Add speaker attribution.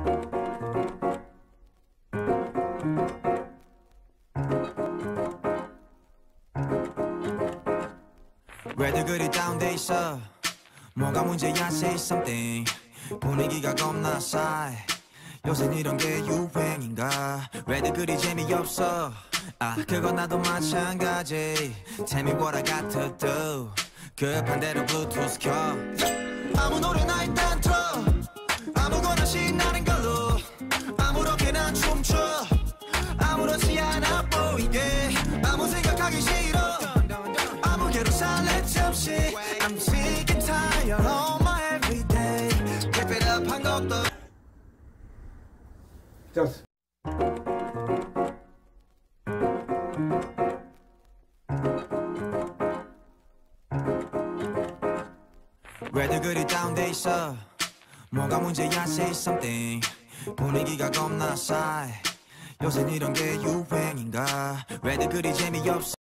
Speaker 1: 왜들 그리 다운돼 있어? 뭐가 문제야? Say something. 분위기가 겁나 싸해. 요새 이런 게 유행인가? 왜들 그리 재미없어? 아 그건 나도 마찬가지. Tell me what I got to do. 급한 대로 블루투스 켜. 아무 노래나 일단 틀어. 아무거나 신나는 걸로. 아무렇게나 춤춰. 아무렇지 않아 보이게. 아무 생각하기 싫어. 아무개로 살레지 없이. I'm sick and tired of my everyday. Keep it up 한 것도.
Speaker 2: Just.
Speaker 1: 왜들 그리 다운돼 있어? 뭐가 문제야? Say something. 분위기가 겁나 싸해. 요새 이런 게 유행인가? 왜들 그리 재미없어?